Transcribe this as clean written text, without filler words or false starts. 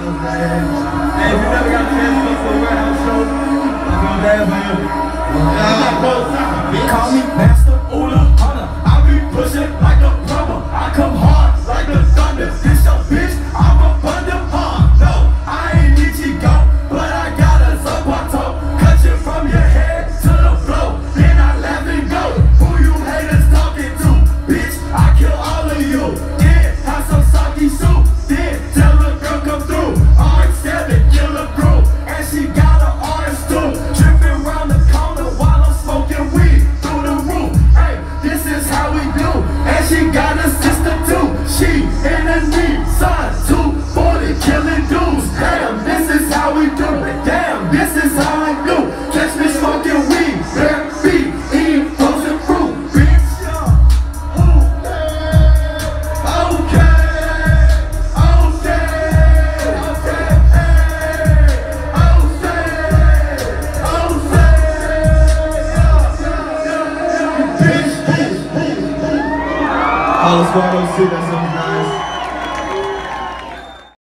Hey, if you never got a chance to go to a warehouse show, I feel bad for you. Call me Master Ola Hunter. I be pushing like a plumber. I come hard like the thunder. This your bitch, I'm a thunder. No, I ain't Ichigo, but I got a Zapato. Cut you from your head to the floor, then I laugh and go. Who you haters talking to? Bitch, I kill all of you. Then have some sake soup. Then tell a girl come through. R7, kill a crew, and she got an orange too. Tripping round the corner while I'm smoking weed through the roof. Hey, this is how we do. And she got a sister too. She in a Nissan 240 killing dudes. Damn, this is how we do. Damn, this is how I do. Catch me smoking weed, bare feet, eating frozen fruit. Bitch, All the squad on shit, that's